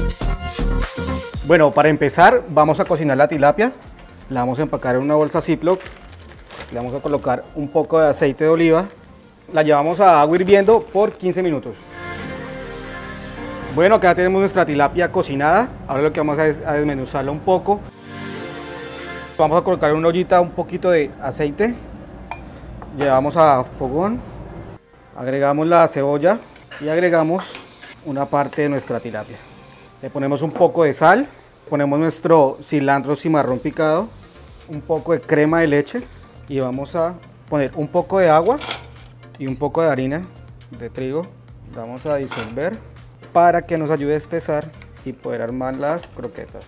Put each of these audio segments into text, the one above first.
Bueno, para empezar vamos a cocinar la tilapia. La vamos a empacar en una bolsa Ziploc. Le vamos a colocar un poco de aceite de oliva. La llevamos a agua hirviendo por 15 minutos. Bueno, acá tenemos nuestra tilapia cocinada. Ahora lo que vamos a es a desmenuzarla un poco. Vamos a colocar en una ollita un poquito de aceite. Llevamos a fogón. Agregamos la cebolla y agregamos una parte de nuestra tilapia. Le ponemos un poco de sal. Ponemos nuestro cilantro cimarrón picado. Un poco de crema de leche. Y vamos a poner un poco de agua y un poco de harina de trigo. Vamos a disolver para que nos ayude a espesar y poder armar las croquetas.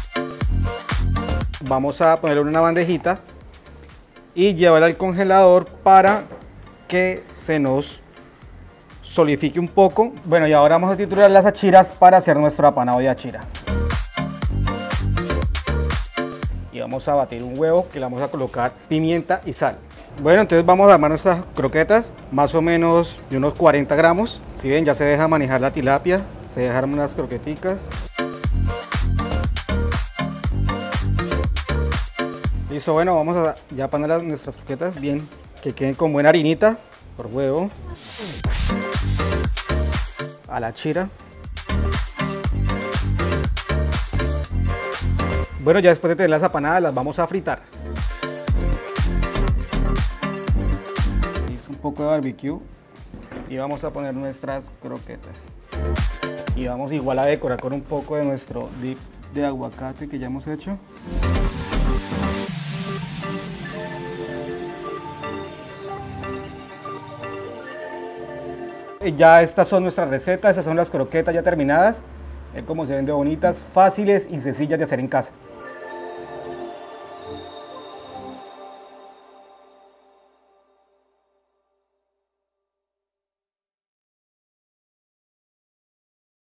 Vamos a ponerlo en una bandejita y llevarla al congelador para que se nos solidifique un poco. Bueno, y ahora vamos a triturar las achiras para hacer nuestro apanado de achira. Y vamos a batir un huevo que le vamos a colocar pimienta y sal. Bueno, entonces vamos a armar nuestras croquetas, más o menos de unos 40 gramos. Si ven, ya se deja manejar la tilapia, se dejan unas croqueticas. Listo, bueno, vamos a ya poner nuestras croquetas bien, que queden con buena harinita por huevo. A la chira. Bueno, ya después de tener las apanadas las vamos a fritar. Hice un poco de barbecue y vamos a poner nuestras croquetas. Y vamos igual a decorar con un poco de nuestro dip de aguacate que ya hemos hecho. Ya estas son nuestras recetas, estas son las croquetas ya terminadas. Como se ven de bonitas, fáciles y sencillas de hacer en casa.